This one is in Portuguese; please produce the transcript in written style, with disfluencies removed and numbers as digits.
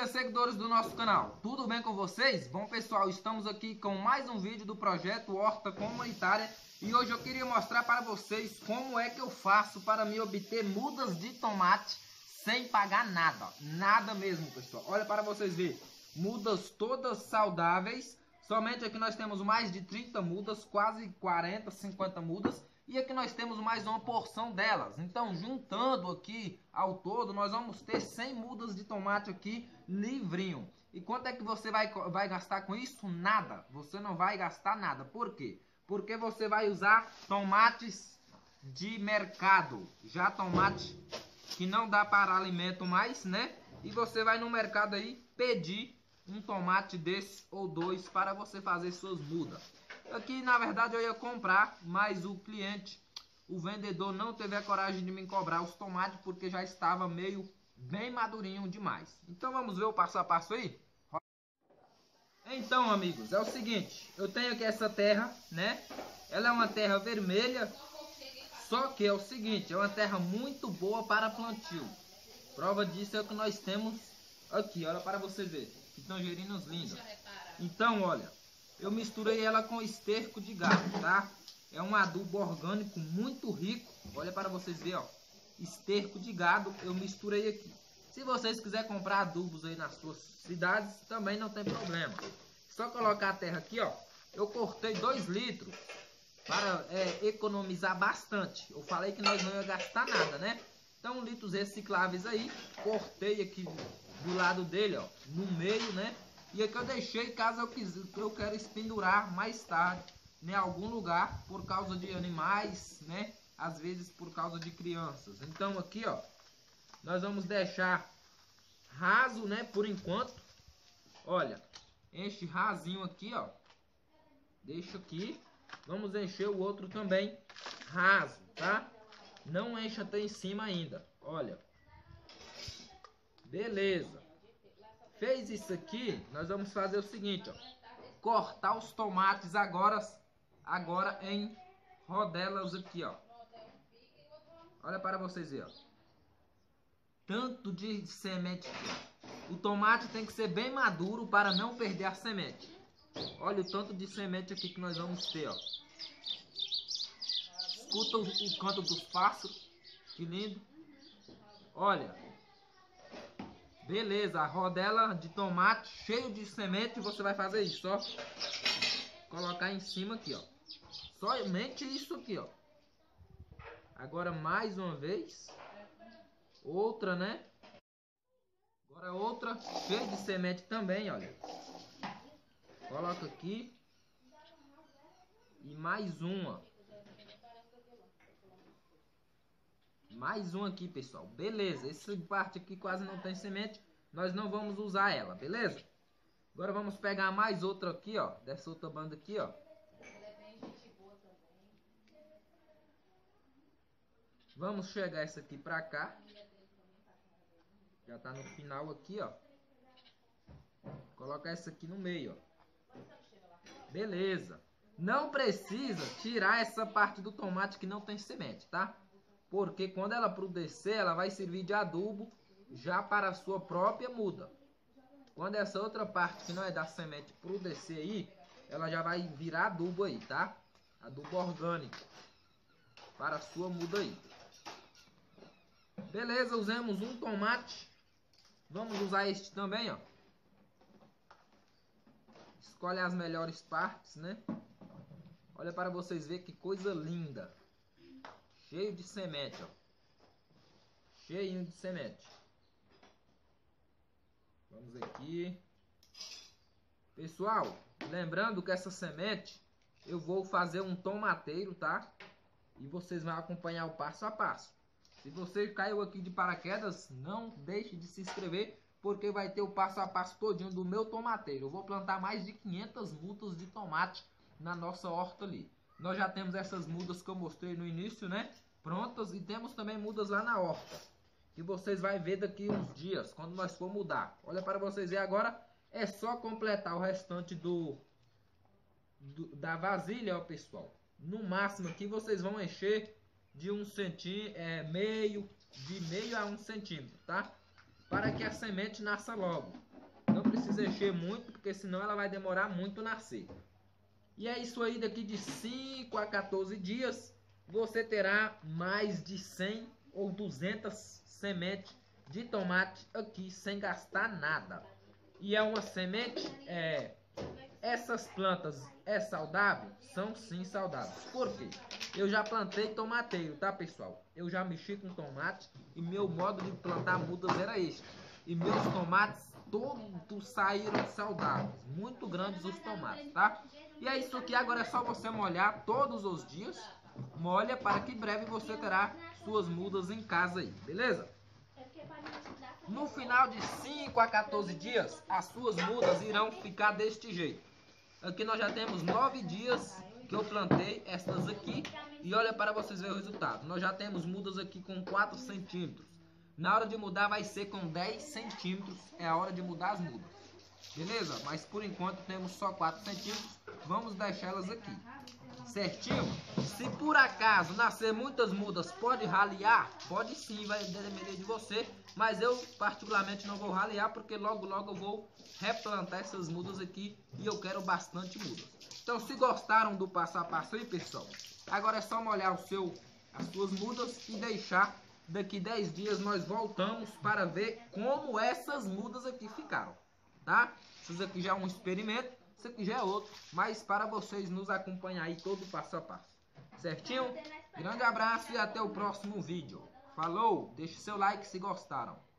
amigas seguidores do nosso canal, tudo bem com vocês? Bom pessoal, estamos aqui com mais um vídeo do projeto Horta Comunitária e hoje eu queria mostrar para vocês como é que eu faço para me obter mudas de tomate sem pagar nada, nada mesmo pessoal. Olha para vocês verem, mudas todas saudáveis, somente aqui nós temos mais de 30 mudas, quase 40, 50 mudas. E aqui nós temos mais uma porção delas. Então, juntando aqui ao todo, nós vamos ter 100 mudas de tomate aqui livrinho. E quanto é que você vai gastar com isso? Nada. Você não vai gastar nada. Por quê? Porque você vai usar tomates de mercado. Já tomate que não dá para alimento mais, né? E você vai no mercado aí pedir um tomate desse ou dois para você fazer suas mudas. Aqui na verdade eu ia comprar, mas o cliente, o vendedor não teve a coragem de me cobrar os tomates porque já estava bem madurinho demais. Então vamos ver o passo a passo aí? Então amigos, é o seguinte, eu tenho aqui essa terra, né? Ela é uma terra vermelha, só que é o seguinte, é uma terra muito boa para plantio. Prova disso é o que nós temos aqui, olha para vocês verem, que tangerinos lindos. Então olha, eu misturei ela com esterco de gado, tá? É um adubo orgânico muito rico. Olha para vocês verem, ó. Esterco de gado eu misturei aqui. Se vocês quiserem comprar adubos aí nas suas cidades, também não tem problema. Só colocar a terra aqui, ó. Eu cortei 2 litros para economizar bastante. Eu falei que nós não ia gastar nada, né? Então, litros recicláveis aí. Cortei aqui do lado dele, ó. No meio, né? E aqui eu deixei caso eu quero pendurar mais tarde em algum lugar por causa de animais, né? Às vezes por causa de crianças. Então aqui, ó, nós vamos deixar raso, né? Por enquanto. Olha, enche rasinho aqui, ó. Deixa aqui. Vamos encher o outro também raso, tá? Não enche até em cima ainda. Olha. Beleza. Fez isso aqui, nós vamos fazer o seguinte, ó. Cortar os tomates agora em rodelas aqui, ó. Olha para vocês verem, ó. Tanto de semente aqui, ó. O tomate tem que ser bem maduro para não perder a semente. Olha o tanto de semente aqui que nós vamos ter, ó. Escuta o canto dos pássaros, que lindo. Olha. Beleza, a rodela de tomate cheio de semente, você vai fazer isso, ó. Colocar em cima aqui, ó. Somente isso aqui, ó. Agora mais uma vez. Outra, né? Agora outra cheia de semente também, olha. Coloca aqui. E mais uma. Mais um aqui, pessoal. Beleza, essa parte aqui quase não tem semente. Nós não vamos usar ela, beleza? Agora vamos pegar mais outra aqui, ó. Dessa outra banda aqui, ó. Vamos chegar essa aqui pra cá. Já tá no final aqui, ó. Colocar essa aqui no meio, ó. Beleza. Não precisa tirar essa parte do tomate que não tem semente, tá? Porque quando ela apodrecer, ela vai servir de adubo já para a sua própria muda. Quando essa outra parte que não é da semente apodrecer aí, ela já vai virar adubo aí, tá? Adubo orgânico para a sua muda aí. Beleza, usamos um tomate. Vamos usar este também, ó. Escolhe as melhores partes, né? Olha para vocês verem que coisa linda. Cheio de semente, ó. Cheinho de semente. Vamos aqui. Pessoal, lembrando que essa semente eu vou fazer um tomateiro, tá? E vocês vão acompanhar o passo a passo. Se você caiu aqui de paraquedas, não deixe de se inscrever, porque vai ter o passo a passo todinho do meu tomateiro. Eu vou plantar mais de 500 mudas de tomate na nossa horta ali. Nós já temos essas mudas que eu mostrei no início, né? Prontas, e temos também mudas lá na horta, que vocês vão ver daqui uns dias, quando nós for mudar. Olha para vocês verem agora, é só completar o restante da vasilha, ó pessoal. No máximo aqui vocês vão encher de meio a 1 centímetro, tá? Para que a semente nasça logo. precisa encher muito, porque senão ela vai demorar muito a nascer. E é isso aí, daqui de 5 a 14 dias, você terá mais de 100 ou 200 sementes de tomate aqui, sem gastar nada. E é uma semente, essas plantas é saudável? São sim saudáveis. Por quê? Eu já plantei tomateiro, tá, pessoal? Eu já mexi com tomate e meu modo de plantar mudas era este. E meus tomates todos saíram saudáveis. Muito grandes os tomates, tá? E é isso aqui, agora é só você molhar todos os dias. Molha para que breve você terá suas mudas em casa aí, beleza? No final de 5 a 14 dias, as suas mudas irão ficar deste jeito. Aqui nós já temos 9 dias que eu plantei estas aqui. E olha para vocês verem o resultado. Nós já temos mudas aqui com 4 centímetros. Na hora de mudar vai ser com 10 centímetros. É a hora de mudar as mudas. Beleza? Mas por enquanto temos só 4 centímetros. Vamos deixar elas aqui. Certinho? Se por acaso nascer muitas mudas, pode ralear? Pode sim, vai depender de você. Mas eu particularmente não vou ralear, porque logo logo eu vou replantar essas mudas aqui. E eu quero bastante mudas. Então se gostaram do passo a passo aí, pessoal, agora é só molhar as suas mudas e deixar. Daqui 10 dias nós voltamos para ver como essas mudas aqui ficaram, tá? Isso aqui já é um experimento, isso aqui já é outro, mas para vocês nos acompanhar aí todo passo a passo, certinho? Grande abraço e até o próximo vídeo. Falou, deixe seu like se gostaram.